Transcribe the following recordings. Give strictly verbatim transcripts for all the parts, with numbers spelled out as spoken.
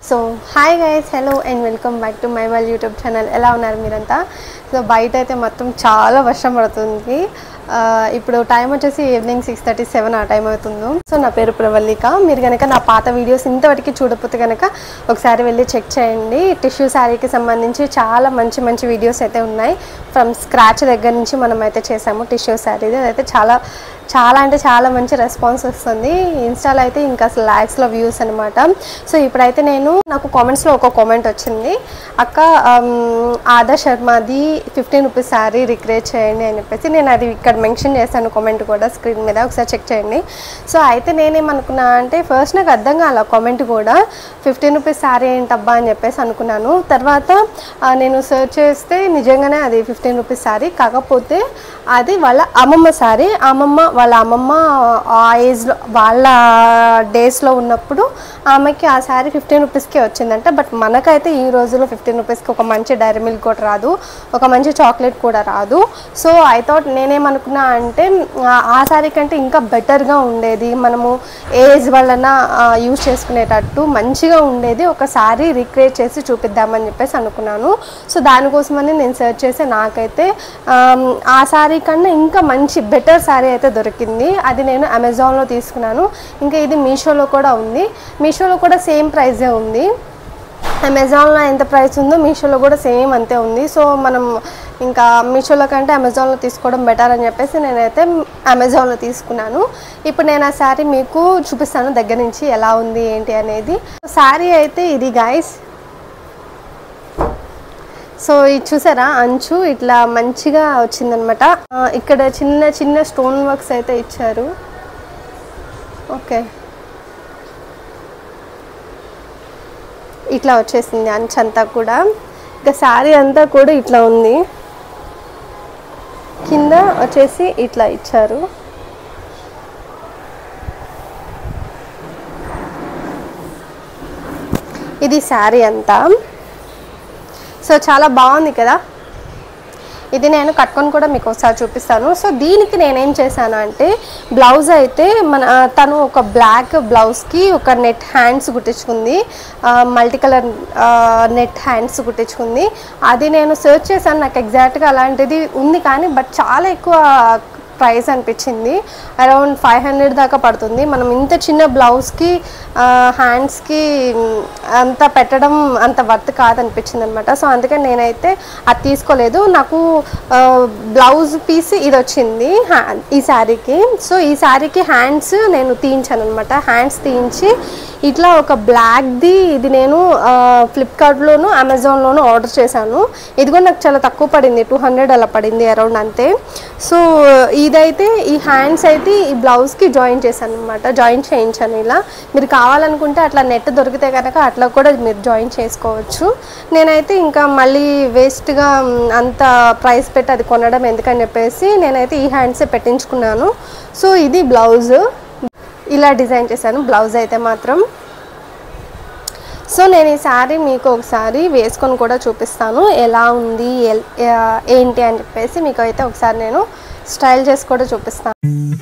So hi guys, hello and welcome back to my world YouTube channel. ఎలా ఉన్నారు మీరంతా? So బయట అయితే మొత్తం చాలా వర్షం పడుతుంది. ఇప్పుడు టైం వచ్చేసి ఈవినింగ్ సిక్స్ థర్టీ సెవెన్ ఆ టైం అవుతుంది. సో నా పేరు ప్రవల్లిక. మీరు కనుక నా పాత వీడియోస్ ఇంతవరకు చూడకపోతే కనుక ఒకసారి వెళ్ళి చెక్ చేయండి. టిష్యూ శారీకి సంబంధించి చాలా మంచి మంచి వీడియోస్ అయితే ఉన్నాయి. ఫ్రమ్ స్క్రాచ్ దగ్గర నుంచి మనం అయితే చేసాము టిష్యూ శారీది. అదైతే చాలా చాలా అంటే చాలా మంచి రెస్పాన్స్ వస్తుంది. ఇన్స్టాలో అయితే ఇంకా అసలు ల్యాక్స్లో వ్యూస్ అనమాట. సో ఇప్పుడైతే నేను నాకు కామెంట్స్లో ఒక కామెంట్ వచ్చింది, అక్క ఆదా శర్మది ఫిఫ్టీన్ రూపీస్ శారీ రిక్రియేట్ చేయండి అని చెప్పేసి. నేను అది ఇక్కడ మెన్షన్ చేశాను కామెంట్ కూడా స్క్రీన్ మీద, ఒకసారి చెక్ చేయండి. సో అయితే నేనేమనుకున్నా అంటే ఫస్ట్ నాకు అర్థం కాల కామెంట్ కూడా, ఫిఫ్టీన్ రూపీస్ శారీ ఏంటబ్బా అని చెప్పేసి అనుకున్నాను. తర్వాత నేను సెర్చ్ చేస్తే నిజంగానే అది ఫిఫ్టీన్ రూపీస్ శారీ, కాకపోతే అది వాళ్ళ అమ్మమ్మ శారీ. అమ్మమ్మ వాళ్ళ అమ్మమ్మ ఆ ఏజ్లో వాళ్ళ డేస్లో ఉన్నప్పుడు ఆమెకి ఆ శారీ ఫిఫ్టీన్ రూపీస్కే వచ్చిందంట. బట్ మనకైతే ఈ రోజుల్లో ఫిఫ్టీన్ రూపీస్కి ఒక మంచి డైరీ మిల్క్ కూడా రాదు, ఒక మంచి చాక్లెట్ కూడా రాదు. సో ఐ థాట్ నేనేమనుకున్నా అంటే ఆ శారీ కంటే ఇంకా బెటర్గా ఉండేది, మనము ఏజ్ వలన యూజ్ చేసుకునేటట్టు మంచిగా ఉండేది ఒక శారీ రిక్రియేట్ చేసి చూపిద్దామని చెప్పేసి అనుకున్నాను. సో దానికోసమని నేను సెర్చ్ చేసి నాకైతే ఆ శారీ కన్నా ఇంకా మంచి బెటర్ శారీ అయితే దొరికింది. అది నేను అమెజాన్లో తీసుకున్నాను. ఇంకా ఇది మీషోలో కూడా ఉంది. మీషోలో కూడా సేమ్ ప్రైజే ఉంది. అమెజాన్లో ఎంత ప్రైస్ ఉందో మీషోలో కూడా సేమ్ అంతే ఉంది. సో మనం ఇంకా మీషోలో కంటే అమెజాన్లో తీసుకోవడం బెటర్ అని చెప్పేసి నేనైతే అమెజాన్లో తీసుకున్నాను. ఇప్పుడు నేను ఆ శారీ మీకు చూపిస్తాను దగ్గర నుంచి ఎలా ఉంది ఏంటి అనేది. శారీ అయితే ఇది గైస్. సో ఇది చూసారా, అంచు ఇట్లా మంచిగా వచ్చిందనమాట. ఇక్కడ చిన్న చిన్న స్టోన్ వర్క్స్ అయితే ఇచ్చారు. ఓకే, ఇట్లా వచ్చేసింది అంచు అంతా కూడా. ఇంకా శారీ అంతా కూడా ఇట్లా ఉంది. కింద వచ్చేసి ఇట్లా ఇచ్చారు. ఇది శారీ అంతా. సో చాలా బాగుంది కదా. ఇది నేను కట్టుకొని కూడా మీకు ఒకసారి చూపిస్తాను. సో దీనికి నేనేం చేశాను అంటే బ్లౌజ్ అయితే మన తను ఒక బ్లాక్ బ్లౌజ్కి ఒక నెట్ హ్యాండ్స్ కుట్టించుకుంది, మల్టీ కలర్ నెట్ హ్యాండ్స్ కుట్టించుకుంది. అది నేను సెర్చ్ చేశాను, నాకు ఎగ్జాక్ట్గా అలాంటిది ఉంది కానీ బట్ చాలా ఎక్కువ ప్రైస్ అనిపించింది. అరౌండ్ ఫైవ్ హండ్రెడ్ దాకా పడుతుంది. మనం ఇంత చిన్న బ్లౌజ్కి హ్యాండ్స్కి అంత పెట్టడం అంత వర్త్ కాదనిపించింది అనమాట. సో అందుకని నేనైతే అది తీసుకోలేదు. నాకు బ్లౌజ్ పీస్ ఇది వచ్చింది ఈ శారీకి. సో ఈ శారీకి హ్యాండ్స్ నేను తీయించాను అనమాట. హ్యాండ్స్ తీయించి ఇట్లా ఒక బ్లాక్ది ఇది నేను ఫ్లిప్కార్ట్లోను అమెజాన్లోను ఆర్డర్ చేశాను. ఇది కూడా నాకు చాలా తక్కువ పడింది, టూ హండ్రెడ్ అలా పడింది అరౌండ్ అంతే. సో ఇదైతే ఈ హ్యాండ్స్ అయితే ఈ బ్లౌజ్కి జాయిన్ చేశాను అనమాట, జాయిన్ చేయించాను. ఇలా మీరు కావాలనుకుంటే అట్లా నెట్ దొరికితే కనుక అట్లా కూడా మీరు జాయిన్ చేసుకోవచ్చు. నేనైతే ఇంకా మళ్ళీ వేస్ట్గా అంత ప్రైస్ పెట్టి అది కొనడం ఎందుకని చెప్పేసి నేనైతే ఈ హ్యాండ్సే పెట్టించుకున్నాను. సో ఇది బ్లౌజ్, ఇలా డిజైన్ చేశాను బ్లౌజ్ అయితే మాత్రం. సో నేను ఈ శారీ మీకు ఒకసారి వేసుకొని కూడా చూపిస్తాను ఎలా ఉంది ఏంటి అని చెప్పేసి. మీకు అయితే ఒకసారి నేను స్టైల్ చేసి కూడా చూపిస్తాను.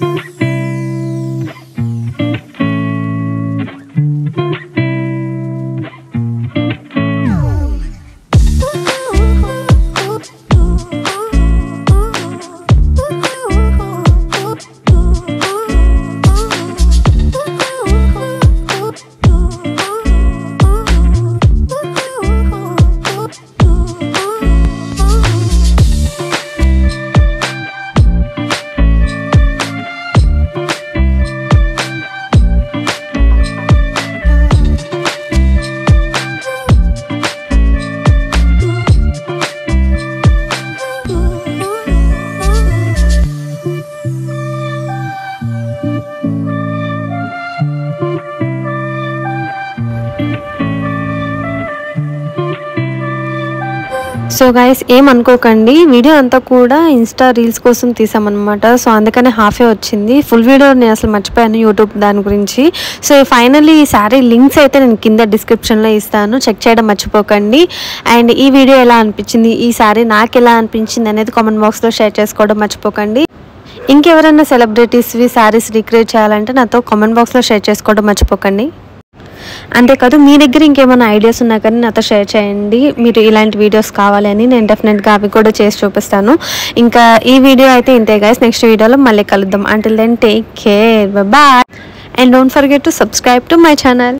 సో గైస్ ఏమనుకోకండి, వీడియో అంతా కూడా ఇన్స్టా రీల్స్ కోసం తీసామన్నమాట. సో అందుకనే హాఫే వచ్చింది. ఫుల్ వీడియో నేను అసలు మర్చిపోయాను యూట్యూబ్ దాని గురించి. సో ఫైనల్లీ ఈ శారీ లింక్స్ అయితే నేను కింద డిస్క్రిప్షన్లో ఇస్తాను, చెక్ చేయడం మర్చిపోకండి. అండ్ ఈ వీడియో ఎలా అనిపించింది, ఈ శారీ నాకు ఎలా అనిపించింది అనేది కామెంట్ బాక్స్లో షేర్ చేసుకోవడం మర్చిపోకండి. ఇంకెవరైనా సెలబ్రిటీస్వి శారీస్ రిక్రియేట్ చేయాలంటే నాతో కామెంట్ బాక్స్లో షేర్ చేసుకోవడం మర్చిపోకండి. అంతేకాదు మీ దగ్గర ఇంకేమైనా ఐడియాస్ ఉన్నా కానీ నాతో షేర్ చేయండి. మీరు ఇలాంటి వీడియోస్ కావాలని నేను డెఫినెట్గా అవి కూడా చేసి చూపిస్తాను. ఇంకా ఈ వీడియో అయితే ఇంతే గైస్. నెక్స్ట్ వీడియోలో మళ్ళీ కలుద్దాం. Until then take care, bye, and don't forget to subscribe to my channel.